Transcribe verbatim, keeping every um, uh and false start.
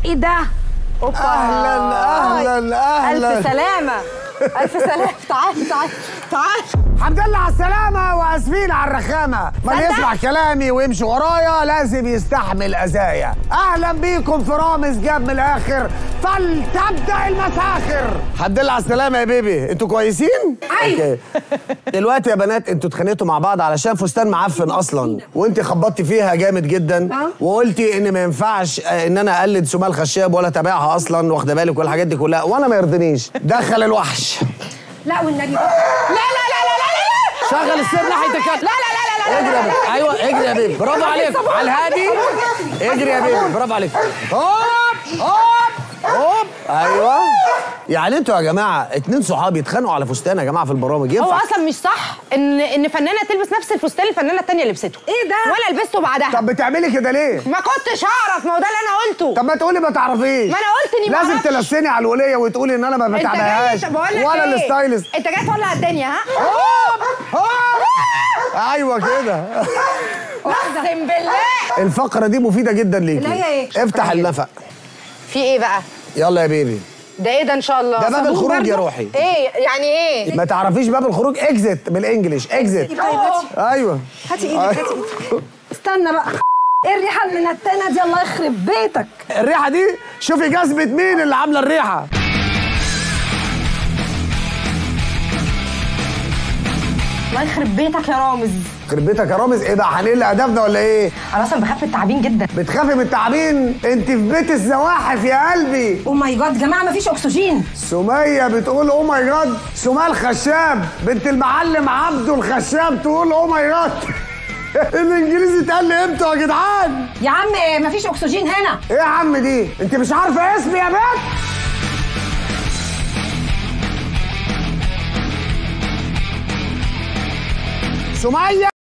ايه ده؟ اوبا اهلا اهلا اهلا. الف سلامه الف سلامه. تعال تعال تعال. الحمد لله على السلامة واسفين على الرخامة. ما اللي يسمع كلامي ويمشي ورايا لازم يستحمل أذايا. أهلا بيكم في رامز جاب من الآخر، فلتبدأ المساخر. الحمد لله على السلامة يا بيبي، أنتوا كويسين؟ أيوه. دلوقتي يا بنات أنتوا اتخانقتوا مع بعض علشان فستان معفن أصلا، وأنت خبطتي فيها جامد جدا وقلتي إن ما ينفعش إن أنا أقلد سمال خشاب ولا أتابعها أصلا، واخدة بالك والحاجات دي كلها، وأنا ما يرضينيش. دخل الوحش. لا والنبي. لا لا لا لا لا لا. شغل السير ناحية الكتف. لا لا لا لا. اجري يا بيبي. ايوه اجري يا بيبي، برافو عليك على الهادي. اجري يا بيبي، برافو عليك. هوب هوب هوب. ايوه. يعني انتوا يا جماعه اتنين صحابي يتخانقوا على فستان يا جماعه في البرامج ينفع؟ هو اصلا مش صح ان ان فنانه تلبس نفس الفستان الفنانه الثانيه لبسته. ايه ده؟ وانا لبسته بعدها. طب بتعملي كده ليه؟ ما كنتش اعرف، ما هو ده اللي انا قلته. طب ما تقولي ما تعرفيش. ما انا قلت اني ما لازم اعرفش. تلسني على الوليه وتقولي ان انا ما بتابعهاش ولا الستايلست. انت جاي تولع الدنيا ها؟ هوب هوب. ايوه كده. اقسم بالله الفقره دي مفيده جدا ليكي. اللي هي ايه؟ افتح النفق. في ايه بقى؟ يلا يا بيبي. ده ايه ده ان شاء الله؟ ده باب الخروج يا روحي. ايه يعني ايه؟ ما تعرفيش باب الخروج؟ اكزيت بالانجلش، اكزيت. ايوه. هاتي ايدك هاتي ايدك. استنى بقى. ايه الريحه المنتنه دي؟ الله يخرب بيتك. الريحه دي شوفي جزمه مين اللي عامله الريحه. الله يخرب بيتك يا رامز. يخرب بيتك يا رامز. ايه ده، هنقل ادبنا ولا ايه؟ انا اصلا بخاف من التعابين جدا. بتخافي من التعابين؟ انت في بيت الزواحف يا قلبي. او ماي جاد يا جماعه مفيش اكسجين. سميه بتقول او ماي جاد. سمال خشاب بنت المعلم عبده الخشاب تقول او ماي جاد. الانجليزي اتقال لي امتى يا جدعان؟ يا عم إيه مفيش اكسجين هنا. ايه يا عم دي؟ انت مش عارفه اسمي يا بنت؟ سميه.